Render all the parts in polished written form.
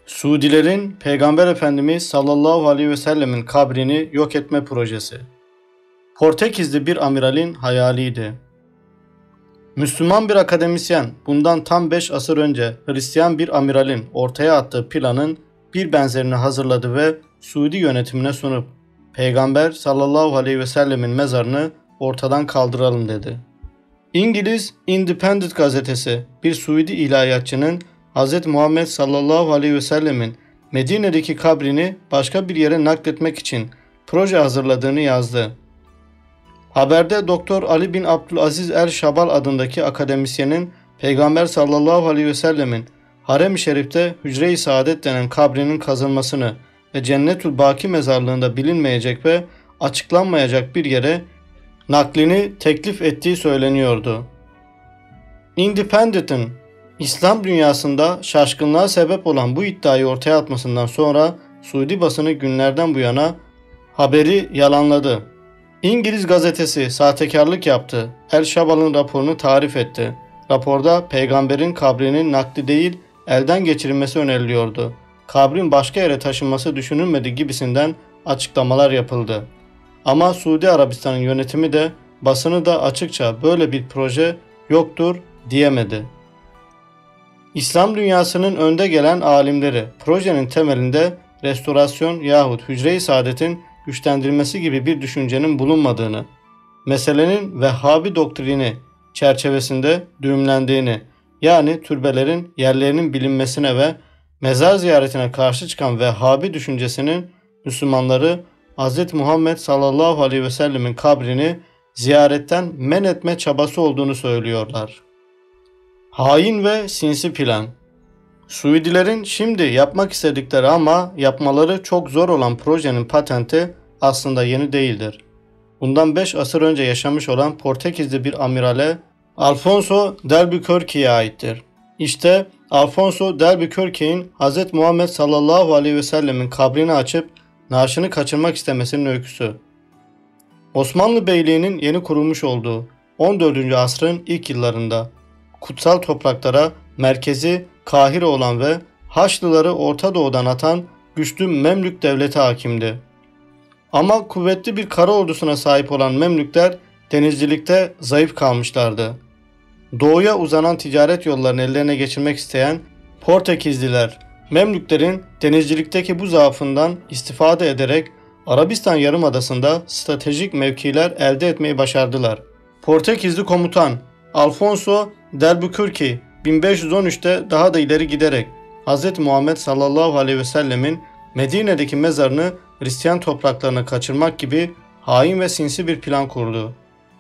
Suudilerin Peygamber Efendimiz sallallahu aleyhi ve sellemin kabrini yok etme projesi. Portekizli bir amiralin hayaliydi. Müslüman bir akademisyen bundan tam 5 asır önce Hristiyan bir amiralin ortaya attığı planın bir benzerini hazırladı ve Suudi yönetimine sunup Peygamber sallallahu aleyhi ve sellemin mezarını ortadan kaldıralım dedi. İngiliz Independent gazetesi bir Suudi ilahiyatçının Hz. Muhammed sallallahu aleyhi ve sellemin Medine'deki kabrini başka bir yere nakletmek için proje hazırladığını yazdı. Haberde Doktor Ali bin Abdülaziz el-Şabal adındaki akademisyenin Peygamber sallallahu aleyhi ve sellemin Harem-i Şerif'te Hücre-i Saadet denen kabrinin kazılmasını ve Cennetül Baki mezarlığında bilinmeyecek ve açıklanmayacak bir yere naklini teklif ettiği söyleniyordu. Independent'ın İslam dünyasında şaşkınlığa sebep olan bu iddiayı ortaya atmasından sonra Suudi basını günlerden bu yana haberi yalanladı. İngiliz gazetesi sahtekarlık yaptı. El-Şabal'ın raporunu tarif etti. Raporda peygamberin kabrinin nakli değil elden geçirilmesi öneriliyordu. Kabrin başka yere taşınması düşünülmedi gibisinden açıklamalar yapıldı. Ama Suudi Arabistan'ın yönetimi de basını da açıkça böyle bir proje yoktur diyemedi. İslam dünyasının önde gelen alimleri projenin temelinde restorasyon yahut hücre-i saadetin güçlendirilmesi gibi bir düşüncenin bulunmadığını, meselenin Vehhabi doktrini çerçevesinde düğümlendiğini, yani türbelerin yerlerinin bilinmesine ve mezar ziyaretine karşı çıkan Vehhabi düşüncesinin Müslümanları Hz. Muhammed sallallahu aleyhi ve sellemin kabrini ziyaretten men etme çabası olduğunu söylüyorlar. Hain ve sinsi plan. Suudilerin şimdi yapmak istedikleri ama yapmaları çok zor olan projenin patenti aslında yeni değildir. Bundan 5 asır önce yaşamış olan Portekizli bir amirale Alfonso d'Albuquerque'ye aittir. İşte Alfonso d'Albuquerque'nin Hz. Muhammed sallallahu aleyhi ve sellemin kabrini açıp naaşını kaçırmak istemesinin öyküsü. Osmanlı Beyliği'nin yeni kurulmuş olduğu 14. asrın ilk yıllarında kutsal topraklara merkezi Kahire olan ve Haçlıları Orta Doğu'dan atan güçlü Memlük devleti hakimdi. Ama kuvvetli bir kara ordusuna sahip olan Memlükler denizcilikte zayıf kalmışlardı. Doğuya uzanan ticaret yollarını ellerine geçirmek isteyen Portekizliler, Memlüklerin denizcilikteki bu zaafından istifade ederek Arabistan Yarımadası'nda stratejik mevkiler elde etmeyi başardılar. Portekizli komutan Alfonso d'Albuquerque 1513'te daha da ileri giderek Hz. Muhammed sallallahu aleyhi ve sellemin Medine'deki mezarını Hristiyan topraklarına kaçırmak gibi hain ve sinsi bir plan kurdu.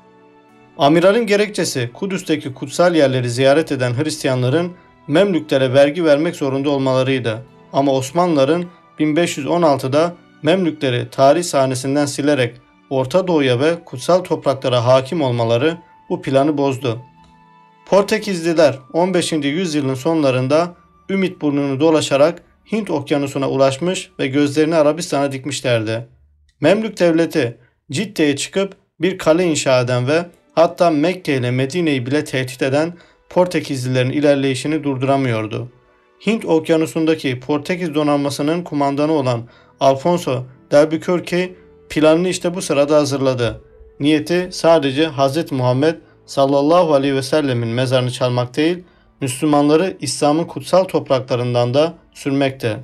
Amiralin gerekçesi Kudüs'teki kutsal yerleri ziyaret eden Hristiyanların Memlüklere vergi vermek zorunda olmalarıydı. Ama Osmanlıların 1516'da Memlükleri tarih sahnesinden silerek Orta Doğu'ya ve kutsal topraklara hakim olmaları bu planı bozdu. Portekizliler 15. yüzyılın sonlarında Ümit burnunu dolaşarak Hint okyanusuna ulaşmış ve gözlerini Arabistan'a dikmişlerdi. Memlük devleti Cidde'ye çıkıp bir kale inşa eden ve hatta Mekke ile Medine'yi bile tehdit eden Portekizlilerin ilerleyişini durduramıyordu. Hint okyanusundaki Portekiz donanmasının kumandanı olan Alfonso d'Albuquerque planını işte bu sırada hazırladı. Niyeti sadece Hz. Muhammed sallallahu aleyhi ve sellemin mezarını çalmak değil, Müslümanları İslam'ın kutsal topraklarından da sürmekte.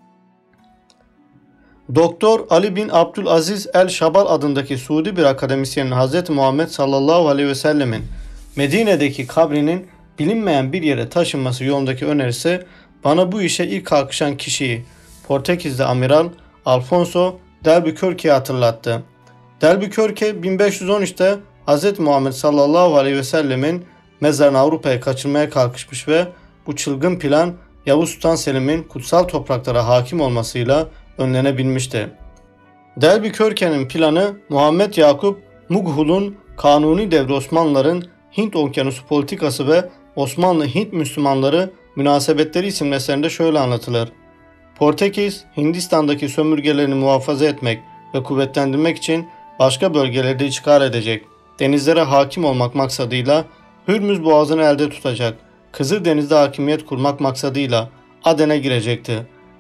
Doktor Ali bin Abdülaziz el-Şabal adındaki Suudi bir akademisyenin Hz. Muhammed sallallahu aleyhi ve sellemin Medine'deki kabrinin bilinmeyen bir yere taşınması yolundaki önerisi bana bu işe ilk kalkışan kişiyi Portekizli amiral Alfonso d'Albuquerque'ye hatırlattı. D'Albuquerque 1513'te Hz. Muhammed sallallahu aleyhi ve sellemin mezarını Avrupa'ya kaçırmaya kalkışmış ve bu çılgın plan Yavuz Sultan Selim'in kutsal topraklara hakim olmasıyla önlenebilmişti. D'Albuquerque'nin planı Muhammed Yakup Mughul'un Kanuni devri Osmanlıların Hint okyanusu politikası ve Osmanlı-Hint Müslümanları münasebetleri isimli eserinde şöyle anlatılır. Portekiz, Hindistan'daki sömürgelerini muhafaza etmek ve kuvvetlendirmek için başka bölgelerde işgal edecek, denizlere hakim olmak maksadıyla Hürmüz Boğazı'nı elde tutacak, Kızıldeniz'de hakimiyet kurmak maksadıyla Aden'e girecekti.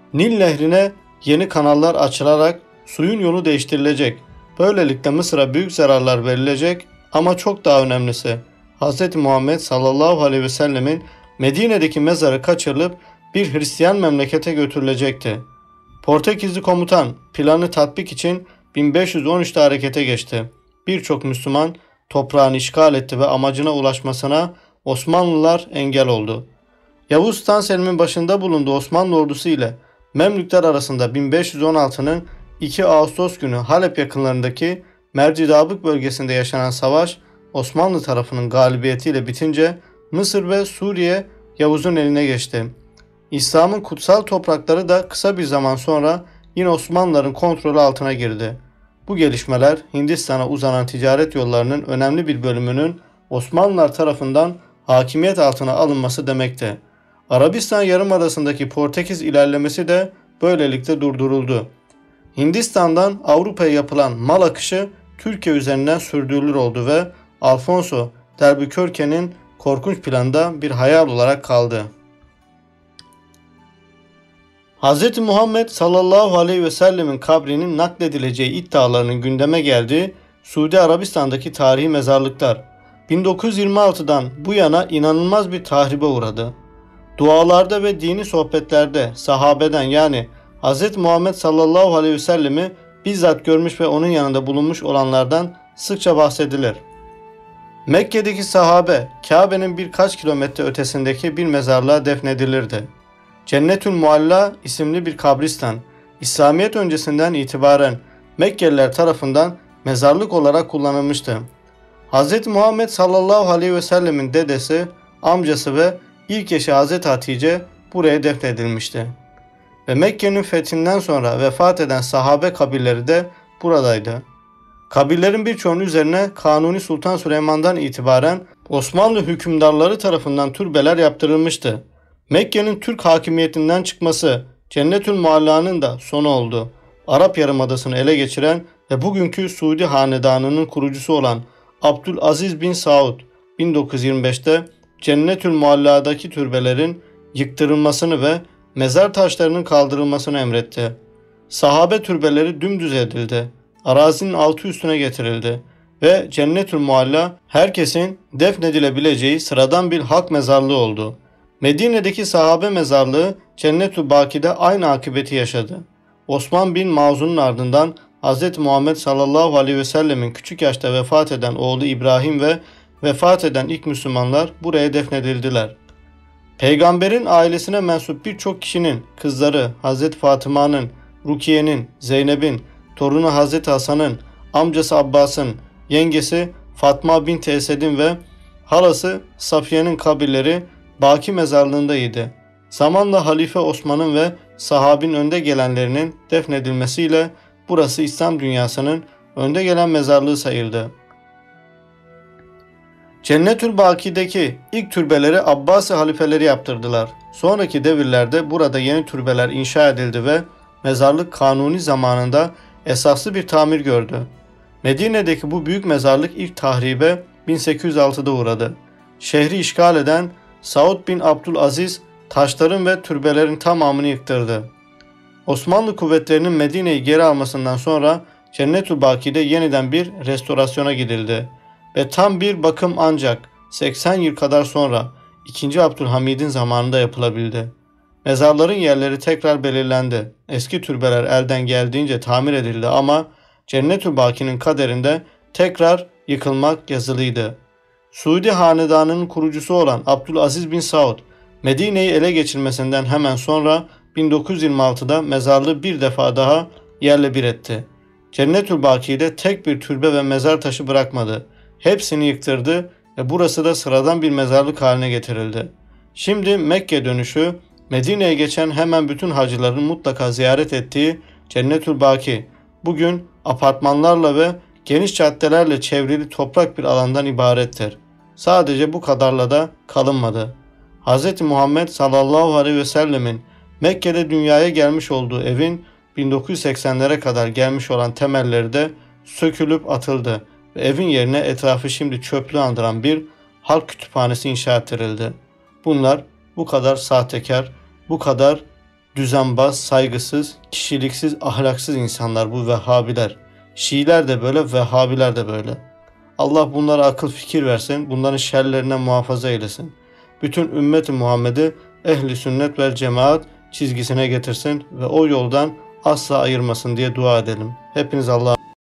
Nil Nehri'ne yeni kanallar açılarak suyun yolu değiştirilecek. Böylelikle Mısır'a büyük zararlar verilecek ama çok daha önemlisi Hz. Muhammed sallallahu aleyhi ve sellemin Medine'deki mezarı kaçırılıp bir Hristiyan memlekete götürülecekti. Portekizli komutan planı tatbik için 1513'te harekete geçti. Birçok Müslüman toprağını işgal etti ve amacına ulaşmasına Osmanlılar engel oldu. Yavuz Sultan Selim'in başında bulunduğu Osmanlı ordusu ile Memlükler arasında 1516'nın 2 Ağustos günü Halep yakınlarındaki Mercidabık bölgesinde yaşanan savaş Osmanlı tarafının galibiyetiyle bitince Mısır ve Suriye Yavuz'un eline geçti. İslam'ın kutsal toprakları da kısa bir zaman sonra yine Osmanlıların kontrolü altına girdi. Bu gelişmeler Hindistan'a uzanan ticaret yollarının önemli bir bölümünün Osmanlılar tarafından hakimiyet altına alınması demekti. Arabistan Yarımadası'ndaki Portekiz ilerlemesi de böylelikle durduruldu. Hindistan'dan Avrupa'ya yapılan mal akışı Türkiye üzerinden sürdürülür oldu ve Alfonso d'Albuquerque'nin korkunç planda bir hayal olarak kaldı. Hz. Muhammed sallallahu aleyhi ve sellemin kabrinin nakledileceği iddialarının gündeme geldiği Suudi Arabistan'daki tarihi mezarlıklar 1926'dan bu yana inanılmaz bir tahribe uğradı. Dualarda ve dini sohbetlerde sahabeden yani Hz. Muhammed sallallahu aleyhi ve sellemi bizzat görmüş ve onun yanında bulunmuş olanlardan sıkça bahsedilir. Mekke'deki sahabe Kabe'nin birkaç kilometre ötesindeki bir mezarlığa defnedilirdi. Cennetül Mualla isimli bir kabristan, İslamiyet öncesinden itibaren Mekkeliler tarafından mezarlık olarak kullanılmıştı. Hz. Muhammed sallallahu aleyhi ve sellemin dedesi, amcası ve ilk eşi Hz. Hatice buraya defnedilmişti. Ve Mekke'nin fethinden sonra vefat eden sahabe kabirleri de buradaydı. Kabirlerin birçoğunun üzerine Kanuni Sultan Süleyman'dan itibaren Osmanlı hükümdarları tarafından türbeler yaptırılmıştı. Mekke'nin Türk hakimiyetinden çıkması Cennetül Mualla'nın da sonu oldu. Arap Yarımadası'nı ele geçiren ve bugünkü Suudi Hanedanı'nın kurucusu olan Abdülaziz bin Saud 1925'te Cennetül Mualla'daki türbelerin yıktırılmasını ve mezar taşlarının kaldırılmasını emretti. Sahabe türbeleri dümdüz edildi. Arazinin altı üstüne getirildi ve Cennetül Mualla herkesin defnedilebileceği sıradan bir halk mezarlığı oldu. Medine'deki sahabe mezarlığı Cennetül Baki'de aynı akıbeti yaşadı. Osman bin Mazun'un ardından Hz. Muhammed sallallahu aleyhi ve sellemin küçük yaşta vefat eden oğlu İbrahim ve vefat eden ilk Müslümanlar buraya defnedildiler. Peygamberin ailesine mensup birçok kişinin kızları Hz. Fatıma'nın, Rukiye'nin, Zeynep'in, torunu Hz. Hasan'ın, amcası Abbas'ın, yengesi Fatma bint Esed'in ve halası Safiye'nin kabirleri Baki mezarlığındaydı. Zamanla Halife Osman'ın ve sahabin önde gelenlerinin defnedilmesiyle burası İslam dünyasının önde gelen mezarlığı sayıldı. Cennetül Baki'deki ilk türbeleri Abbasi halifeleri yaptırdılar. Sonraki devirlerde burada yeni türbeler inşa edildi ve mezarlık Kanuni zamanında esaslı bir tamir gördü. Medine'deki bu büyük mezarlık ilk tahribe 1806'da uğradı. Şehri işgal eden Saud bin Abdülaziz taşların ve türbelerin tamamını yıktırdı. Osmanlı kuvvetlerinin Medine'yi geri almasından sonra Cennetül Baki'de yeniden bir restorasyona gidildi ve tam bir bakım ancak 80 yıl kadar sonra 2. Abdülhamid'in zamanında yapılabildi. Mezarların yerleri tekrar belirlendi. Eski türbeler elden geldiğince tamir edildi ama Cennetül Baki'nin kaderinde tekrar yıkılmak yazılıydı. Suudi Hanedanı'nın kurucusu olan Abdülaziz bin Saud, Medine'yi ele geçirmesinden hemen sonra 1926'da mezarlığı bir defa daha yerle bir etti. Cennetül Baki'de tek bir türbe ve mezar taşı bırakmadı. Hepsini yıktırdı ve burası da sıradan bir mezarlık haline getirildi. Şimdi Mekke dönüşü, Medine'ye geçen hemen bütün hacıların mutlaka ziyaret ettiği Cennetül Baki, bugün apartmanlarla ve geniş caddelerle çevrili toprak bir alandan ibarettir. Sadece bu kadarla da kalınmadı. Hz. Muhammed sallallahu aleyhi ve sellemin Mekke'de dünyaya gelmiş olduğu evin 1980'lere kadar gelmiş olan temelleri de sökülüp atıldı ve evin yerine etrafı şimdi çöplüğü andıran bir halk kütüphanesi inşa ettirildi. Bunlar bu kadar sahtekar, bu kadar düzenbaz, saygısız, kişiliksiz, ahlaksız insanlar bu Vehhabiler. Şiiler de böyle, Vehhabiler de böyle. Allah bunlara akıl fikir versin, bunların şerlerinden muhafaza eylesin. Bütün ümmet-i Muhammed'i ehli sünnet vel cemaat çizgisine getirsin ve o yoldan asla ayırmasın diye dua edelim. Hepiniz Allah'a